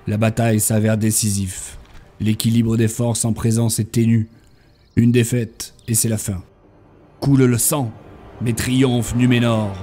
La bataille s'avère décisive. L'équilibre des forces en présence est ténu. Une défaite, et c'est la fin. Coule le sang, mais triomphe Numénor.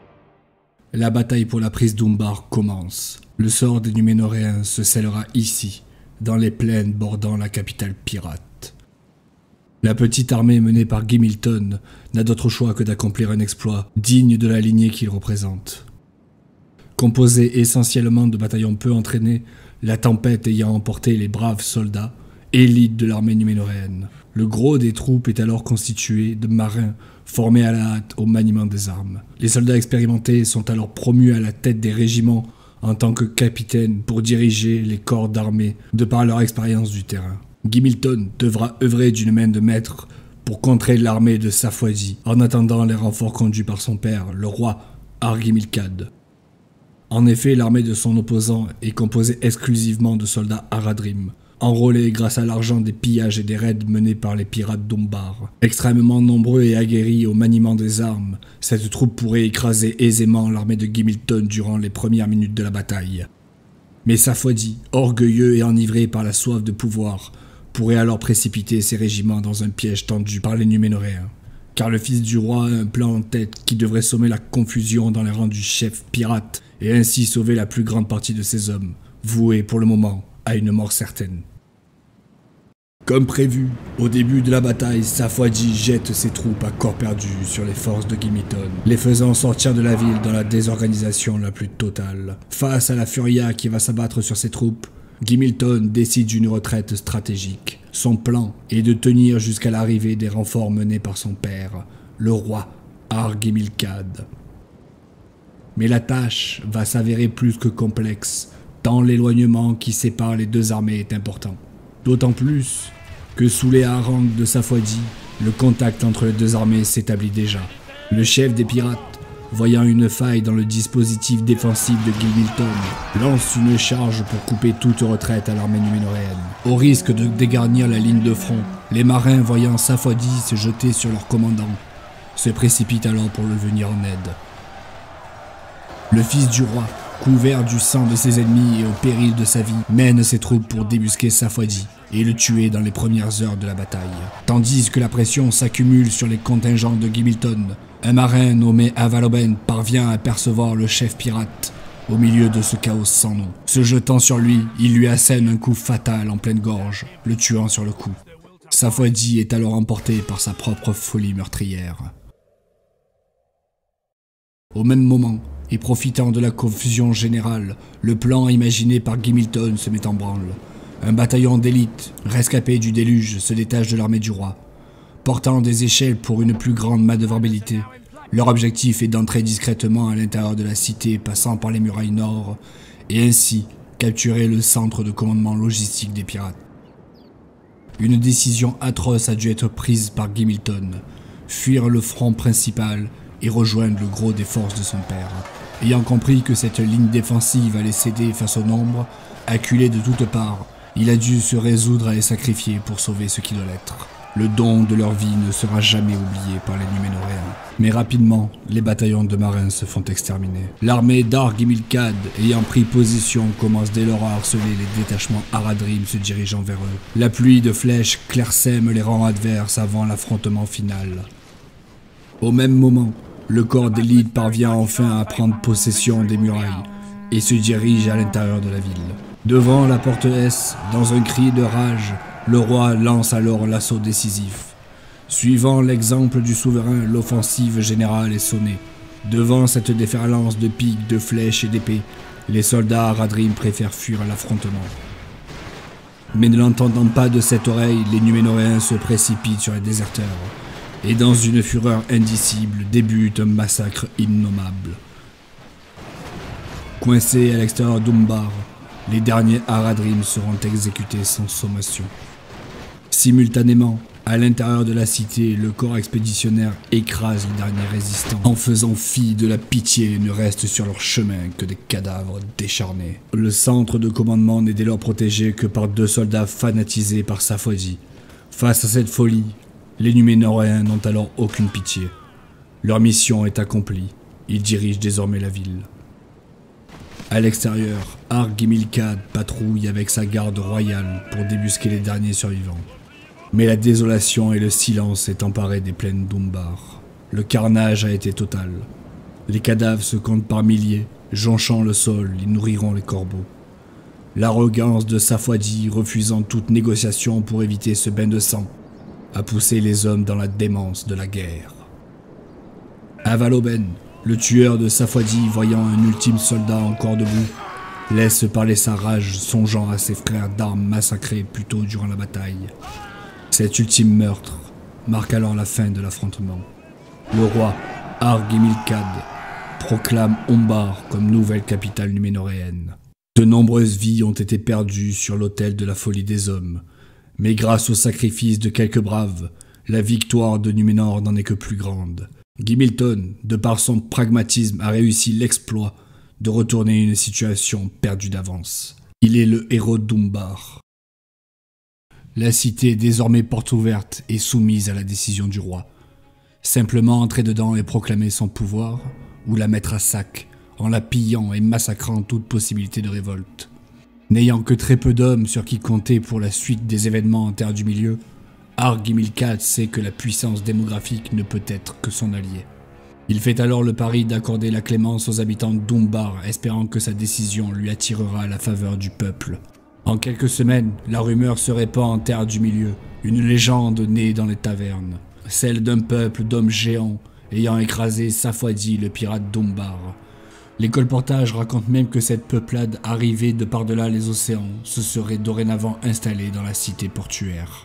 La bataille pour la prise d'Umbar commence. Le sort des Numénoréens se scellera ici, dans les plaines bordant la capitale pirate. La petite armée menée par Gimilton n'a d'autre choix que d'accomplir un exploit digne de la lignée qu'il représente. Composée essentiellement de bataillons peu entraînés, la tempête ayant emporté les braves soldats, élite de l'armée numénoréenne. Le gros des troupes est alors constitué de marins formés à la hâte au maniement des armes. Les soldats expérimentés sont alors promus à la tête des régiments en tant que capitaines pour diriger les corps d'armée de par leur expérience du terrain. Gimilton devra œuvrer d'une main de maître pour contrer l'armée de Safoidi en attendant les renforts conduits par son père, le roi Argimilcad. En effet, l'armée de son opposant est composée exclusivement de soldats Haradrim, enrôlés grâce à l'argent des pillages et des raids menés par les pirates d'Umbar. Extrêmement nombreux et aguerris au maniement des armes, cette troupe pourrait écraser aisément l'armée de Gimilton durant les premières minutes de la bataille. Mais Safoidi, orgueilleux et enivré par la soif de pouvoir, pourrait alors précipiter ses régiments dans un piège tendu par les Numénoréens. Car le fils du roi a un plan en tête qui devrait sommer la confusion dans les rangs du chef pirate et ainsi sauver la plus grande partie de ses hommes, voués pour le moment à une mort certaine. Comme prévu, au début de la bataille, Safoidi jette ses troupes à corps perdu sur les forces de Gimilton, les faisant sortir de la ville dans la désorganisation la plus totale. Face à la furia qui va s'abattre sur ses troupes, Gimilton décide d'une retraite stratégique. Son plan est de tenir jusqu'à l'arrivée des renforts menés par son père, le roi Argimilcad. Mais la tâche va s'avérer plus que complexe, tant l'éloignement qui sépare les deux armées est important. D'autant plus que sous les harangues de Safoidi, le contact entre les deux armées s'établit déjà. Le chef des pirates, voyant une faille dans le dispositif défensif de Gimilton, lance une charge pour couper toute retraite à l'armée numénoréenne. Au risque de dégarnir la ligne de front, les marins voyant Safoidi se jeter sur leur commandant, se précipitent alors pour le venir en aide. Le fils du roi, couvert du sang de ses ennemis et au péril de sa vie, mène ses troupes pour débusquer Safoidi et le tuer dans les premières heures de la bataille. Tandis que la pression s'accumule sur les contingents de Gimilton, un marin nommé Avaloben parvient à apercevoir le chef pirate au milieu de ce chaos sans nom. Se jetant sur lui, il lui assène un coup fatal en pleine gorge, le tuant sur le coup. Safoidi est alors emporté par sa propre folie meurtrière. Au même moment, et profitant de la confusion générale, le plan imaginé par Gimilton se met en branle. Un bataillon d'élite, rescapé du déluge, se détache de l'armée du roi. Portant des échelles pour une plus grande manœuvrabilité, leur objectif est d'entrer discrètement à l'intérieur de la cité passant par les murailles nord, et ainsi capturer le centre de commandement logistique des pirates. Une décision atroce a dû être prise par Gimilton, fuir le front principal et rejoindre le gros des forces de son père. Ayant compris que cette ligne défensive allait céder face au nombre, acculé de toutes parts, il a dû se résoudre à les sacrifier pour sauver ce qui doit l'être. Le don de leur vie ne sera jamais oublié par les Numénoréens. Mais rapidement, les bataillons de marins se font exterminer. L'armée d'Argimilcad, ayant pris position, commence dès lors à harceler les détachements Haradrim se dirigeant vers eux. La pluie de flèches clairsème les rangs adverses avant l'affrontement final. Au même moment, le corps d'élite parvient enfin à prendre possession des murailles et se dirige à l'intérieur de la ville. Devant la porte S, dans un cri de rage, le roi lance alors l'assaut décisif. Suivant l'exemple du souverain, l'offensive générale est sonnée. Devant cette déferlance de piques, de flèches et d'épées, les soldats Haradrim préfèrent fuir l'affrontement. Mais ne l'entendant pas de cette oreille, les Numénoréens se précipitent sur les déserteurs. Et dans une fureur indicible débute un massacre innommable. Coincés à l'extérieur d'Umbar, les derniers Haradrim seront exécutés sans sommation. Simultanément, à l'intérieur de la cité, le corps expéditionnaire écrase les derniers résistants. En faisant fi de la pitié, ne reste sur leur chemin que des cadavres décharnés. Le centre de commandement n'est dès lors protégé que par 2 soldats fanatisés par Safoidi. Face à cette folie, les Numénoréens n'ont alors aucune pitié. Leur mission est accomplie. Ils dirigent désormais la ville. À l'extérieur, Arg-Gimilcad patrouille avec sa garde royale pour débusquer les derniers survivants. Mais la désolation et le silence s'est emparé des plaines d'Umbar. Le carnage a été total. Les cadavres se comptent par milliers, jonchant le sol, ils nourriront les corbeaux. L'arrogance de Safwadi, refusant toute négociation pour éviter ce bain de sang, a poussé les hommes dans la démence de la guerre. Avaloben, le tueur de Safwadi, voyant un ultime soldat encore debout, laisse parler sa rage, songeant à ses frères d'armes massacrés plus tôt durant la bataille. Cet ultime meurtre marque alors la fin de l'affrontement. Le roi Arg-Gimilcad proclame Umbar comme nouvelle capitale numénoréenne. De nombreuses vies ont été perdues sur l'autel de la folie des hommes, mais grâce au sacrifice de quelques braves, la victoire de Numénor n'en est que plus grande. Gimilton, de par son pragmatisme, a réussi l'exploit de retourner une situation perdue d'avance. Il est le héros d'Umbar. La cité, désormais porte ouverte, est soumise à la décision du roi. Simplement entrer dedans et proclamer son pouvoir, ou la mettre à sac, en la pillant et massacrant toute possibilité de révolte. N'ayant que très peu d'hommes sur qui compter pour la suite des événements en Terre du Milieu, Arg-Gimilcad sait que la puissance démographique ne peut être que son allié. Il fait alors le pari d'accorder la clémence aux habitants d'Umbar, espérant que sa décision lui attirera la faveur du peuple. En quelques semaines, la rumeur se répand en Terre du Milieu, une légende née dans les tavernes, celle d'un peuple d'hommes géants ayant écrasé Safwadi, le pirate d'Umbar. Les colportages racontent même que cette peuplade arrivée de par-delà les océans se serait dorénavant installée dans la cité portuaire.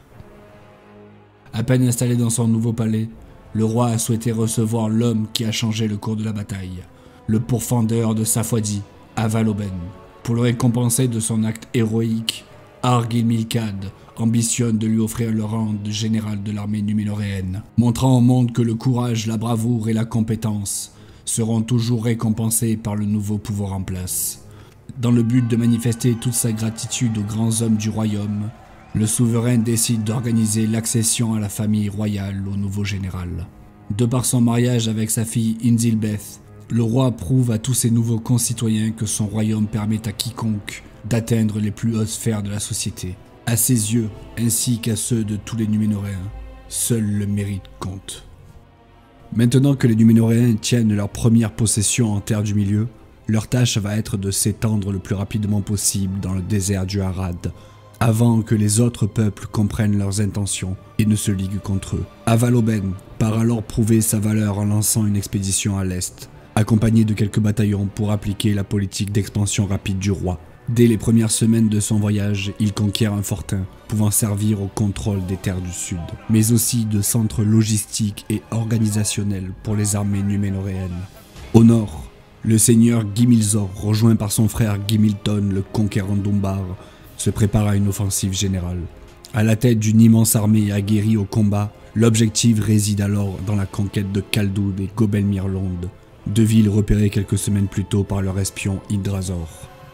À peine installé dans son nouveau palais, le roi a souhaité recevoir l'homme qui a changé le cours de la bataille, le pourfendeur de Safwadi, Avaloben. Pour le récompenser de son acte héroïque, Arg-Gimilcad ambitionne de lui offrir le rang de général de l'armée numénoréenne, montrant au monde que le courage, la bravoure et la compétence seront toujours récompensés par le nouveau pouvoir en place. Dans le but de manifester toute sa gratitude aux grands hommes du royaume, le souverain décide d'organiser l'accession à la famille royale au nouveau général. De par son mariage avec sa fille Inzilbeth, le roi prouve à tous ses nouveaux concitoyens que son royaume permet à quiconque d'atteindre les plus hautes sphères de la société. À ses yeux, ainsi qu'à ceux de tous les Numénoréens, seul le mérite compte. Maintenant que les Numénoréens tiennent leur première possession en Terre du Milieu, leur tâche va être de s'étendre le plus rapidement possible dans le désert du Harad, avant que les autres peuples comprennent leurs intentions et ne se liguent contre eux. Avaloben part alors prouver sa valeur en lançant une expédition à l'est, accompagné de quelques bataillons pour appliquer la politique d'expansion rapide du roi. Dès les premières semaines de son voyage, il conquiert un fortin pouvant servir au contrôle des terres du sud, mais aussi de centre logistique et organisationnel pour les armées numénoréennes. Au nord, le seigneur Gimilzor, rejoint par son frère Gimilton, le conquérant d'Umbar, se prépare à une offensive générale. À la tête d'une immense armée aguerrie au combat, l'objectif réside alors dans la conquête de Khaldun et Gobelmirlond, deux villes repérées quelques semaines plus tôt par leur espion Yggdrazor.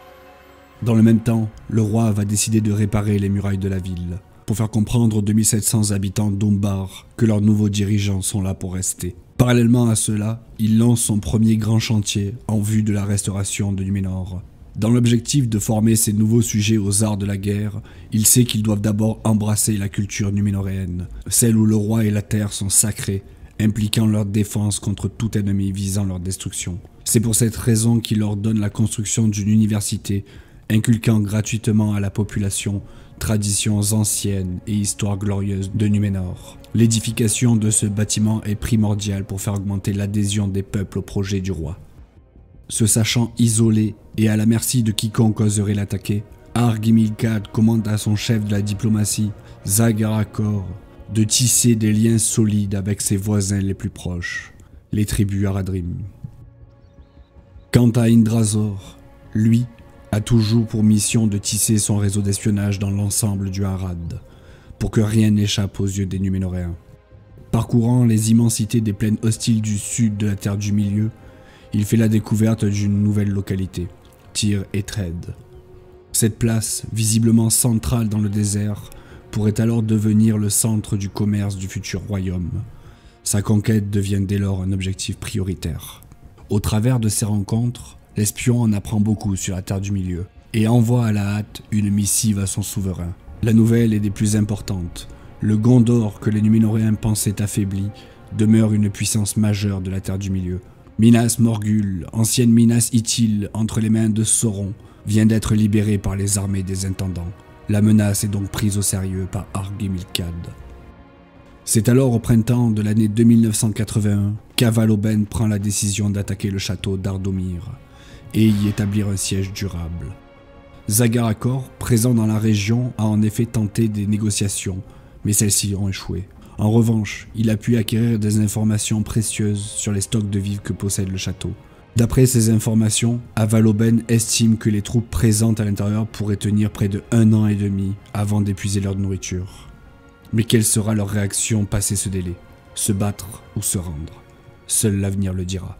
Dans le même temps, le roi va décider de réparer les murailles de la ville, pour faire comprendre aux 2700 habitants d'Umbar que leurs nouveaux dirigeants sont là pour rester. Parallèlement à cela, il lance son premier grand chantier en vue de la restauration de Numénor. Dans l'objectif de former ces nouveaux sujets aux arts de la guerre, il sait qu'ils doivent d'abord embrasser la culture numénoréenne, celle où le roi et la terre sont sacrés, impliquant leur défense contre tout ennemi visant leur destruction. C'est pour cette raison qu'il ordonne la construction d'une université, inculquant gratuitement à la population traditions anciennes et histoires glorieuses de Numénor. L'édification de ce bâtiment est primordiale pour faire augmenter l'adhésion des peuples au projet du roi. Se sachant isolé et à la merci de quiconque oserait l'attaquer, Arg-Gimilcad commande à son chef de la diplomatie, Zagarakor, de tisser des liens solides avec ses voisins les plus proches, les tribus Haradrim. Quant à Yggdrazor, lui, a toujours pour mission de tisser son réseau d'espionnage dans l'ensemble du Harad, pour que rien n'échappe aux yeux des Numénoréens. Parcourant les immensités des plaines hostiles du sud de la Terre du Milieu, il fait la découverte d'une nouvelle localité, Tir Etred. Cette place, visiblement centrale dans le désert, pourrait alors devenir le centre du commerce du futur royaume. Sa conquête devient dès lors un objectif prioritaire. Au travers de ces rencontres, L'espion en apprend beaucoup sur la Terre du Milieu et envoie à la hâte une missive à son souverain. La nouvelle est des plus importantes. Le Gondor que les Numénoréens pensaient affaibli demeure une puissance majeure de la Terre du Milieu. Minas Morgul, ancienne Minas Ithil entre les mains de Sauron, vient d'être libérée par les armées des intendants. La menace est donc prise au sérieux par Argimilcad. C'est alors au printemps de l'année 2981 qu'Avaloben prend la décision d'attaquer le château d'Ardomir et y établir un siège durable. Zagarakor, présent dans la région, a en effet tenté des négociations, mais celles-ci ont échoué. En revanche, il a pu acquérir des informations précieuses sur les stocks de vivres que possède le château. D'après ces informations, Avaloben estime que les troupes présentes à l'intérieur pourraient tenir près de 1 an et demi avant d'épuiser leur nourriture. Mais quelle sera leur réaction passé ce délai? Se battre ou se rendre? Seul l'avenir le dira.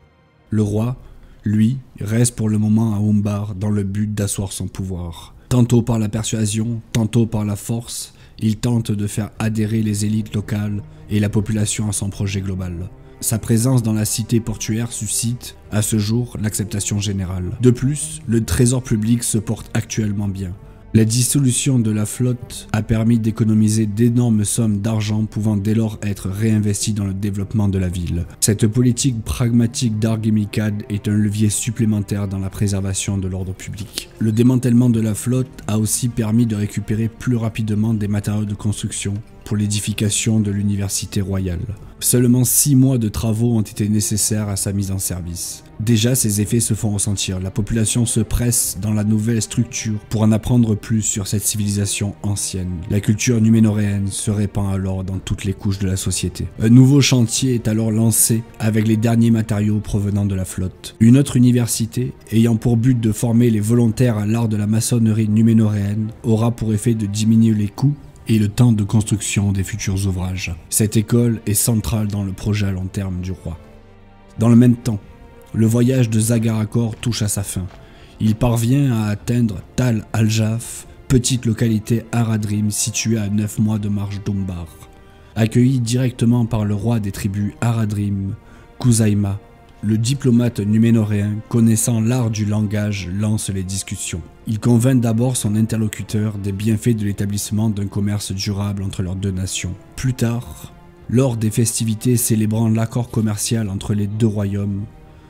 Le roi, lui, reste pour le moment à Umbar dans le but d'asseoir son pouvoir. Tantôt par la persuasion, tantôt par la force, il tente de faire adhérer les élites locales et la population à son projet global. Sa présence dans la cité portuaire suscite, à ce jour, l'acceptation générale. De plus, le trésor public se porte actuellement bien. La dissolution de la flotte a permis d'économiser d'énormes sommes d'argent pouvant dès lors être réinvesties dans le développement de la ville. Cette politique pragmatique d'Argimilcad est un levier supplémentaire dans la préservation de l'ordre public. Le démantèlement de la flotte a aussi permis de récupérer plus rapidement des matériaux de construction pour l'édification de l'université royale. Seulement 6 mois de travaux ont été nécessaires à sa mise en service. Déjà, ces effets se font ressentir. La population se presse dans la nouvelle structure pour en apprendre plus sur cette civilisation ancienne. La culture numénoréenne se répand alors dans toutes les couches de la société. Un nouveau chantier est alors lancé avec les derniers matériaux provenant de la flotte. Une autre université, ayant pour but de former les volontaires à l'art de la maçonnerie numénoréenne, aura pour effet de diminuer les coûts et le temps de construction des futurs ouvrages. Cette école est centrale dans le projet à long terme du roi. Dans le même temps, le voyage de Zagarakor touche à sa fin. Il parvient à atteindre Tal Aljaf, petite localité Haradrim située à 9 mois de marche d'Umbar. Accueilli directement par le roi des tribus Haradrim, Khuzaima, le diplomate numénoréen, connaissant l'art du langage, lance les discussions. Il convainc d'abord son interlocuteur des bienfaits de l'établissement d'un commerce durable entre leurs deux nations. Plus tard, lors des festivités célébrant l'accord commercial entre les deux royaumes,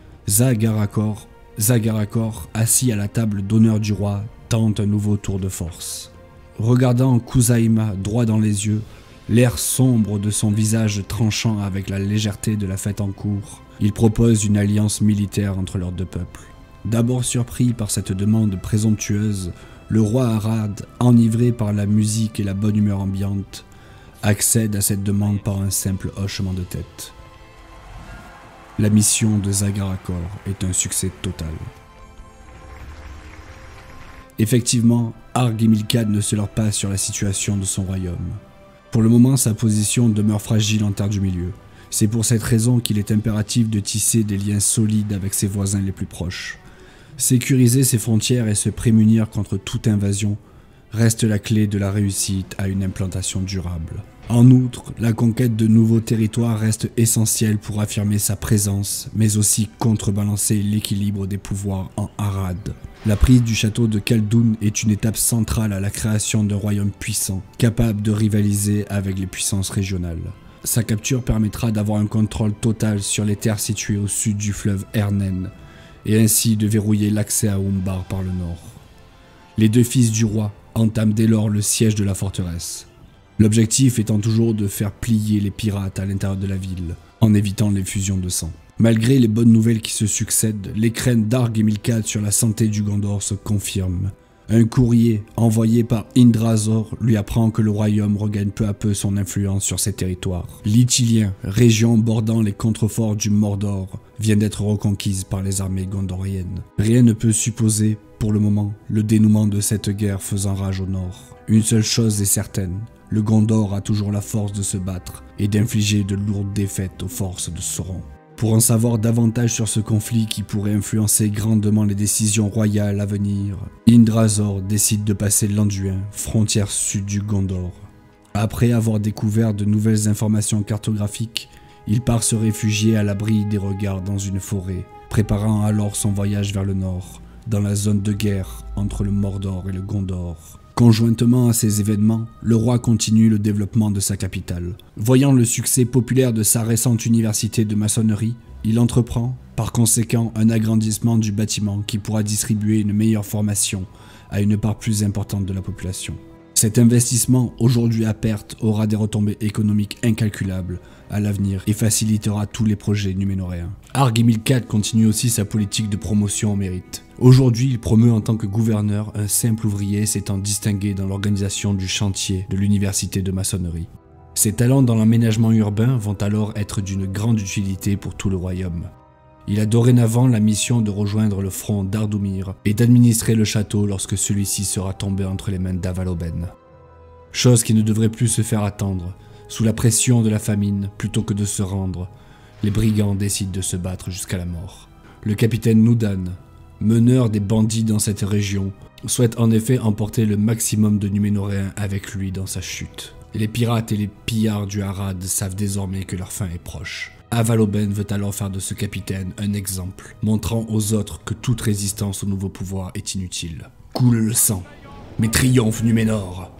Zagarakor, assis à la table d'honneur du roi, tente un nouveau tour de force. Regardant Khuzaima droit dans les yeux, l'air sombre de son visage tranchant avec la légèreté de la fête en cours, il propose une alliance militaire entre leurs deux peuples. D'abord surpris par cette demande présomptueuse, le roi Harad, enivré par la musique et la bonne humeur ambiante, accède à cette demande par un simple hochement de tête. La mission de Zagarakor est un succès total. Effectivement, Argimilcad ne se leurre pas sur la situation de son royaume. Pour le moment, sa position demeure fragile en Terre du Milieu. C'est pour cette raison qu'il est impératif de tisser des liens solides avec ses voisins les plus proches. Sécuriser ses frontières et se prémunir contre toute invasion reste la clé de la réussite à une implantation durable. En outre, la conquête de nouveaux territoires reste essentielle pour affirmer sa présence, mais aussi contrebalancer l'équilibre des pouvoirs en Harad. La prise du château de Khaldoun est une étape centrale à la création d'un royaume puissant, capable de rivaliser avec les puissances régionales. Sa capture permettra d'avoir un contrôle total sur les terres situées au sud du fleuve Ernen, et ainsi de verrouiller l'accès à Umbar par le nord. Les deux fils du roi entament dès lors le siège de la forteresse. L'objectif étant toujours de faire plier les pirates à l'intérieur de la ville, en évitant les fusions de sang. Malgré les bonnes nouvelles qui se succèdent, les craintes d'Argimilcad sur la santé du Gondor se confirment. Un courrier envoyé par Indrazor lui apprend que le royaume regagne peu à peu son influence sur ses territoires. L'Ithilien, région bordant les contreforts du Mordor, vient d'être reconquise par les armées gondoriennes. Rien ne peut supposer, pour le moment, le dénouement de cette guerre faisant rage au nord. Une seule chose est certaine, le Gondor a toujours la force de se battre et d'infliger de lourdes défaites aux forces de Sauron. Pour en savoir davantage sur ce conflit qui pourrait influencer grandement les décisions royales à venir, Indrazor décide de passer l'Anduin, frontière sud du Gondor. Après avoir découvert de nouvelles informations cartographiques, il part se réfugier à l'abri des regards dans une forêt, préparant alors son voyage vers le nord, dans la zone de guerre entre le Mordor et le Gondor. Conjointement à ces événements, le roi continue le développement de sa capitale. Voyant le succès populaire de sa récente université de maçonnerie, il entreprend, par conséquent, un agrandissement du bâtiment qui pourra distribuer une meilleure formation à une part plus importante de la population. Cet investissement, aujourd'hui à perte, aura des retombées économiques incalculables à l'avenir et facilitera tous les projets numénoréens. Argimil-4 continue aussi sa politique de promotion au mérite. Aujourd'hui, il promeut en tant que gouverneur un simple ouvrier s'étant distingué dans l'organisation du chantier de l'université de maçonnerie. Ses talents dans l'aménagement urbain vont alors être d'une grande utilité pour tout le royaume. Il a dorénavant la mission de rejoindre le front d'Ardumir et d'administrer le château lorsque celui-ci sera tombé entre les mains d'Avaloben. Chose qui ne devrait plus se faire attendre. Sous la pression de la famine, plutôt que de se rendre, les brigands décident de se battre jusqu'à la mort. Le capitaine Noudan, meneur des bandits dans cette région, souhaite en effet emporter le maximum de Numénoréens avec lui dans sa chute. Les pirates et les pillards du Harad savent désormais que leur fin est proche. Avaloben veut alors faire de ce capitaine un exemple, montrant aux autres que toute résistance au nouveau pouvoir est inutile. Coule le sang, mais triomphe Numénor!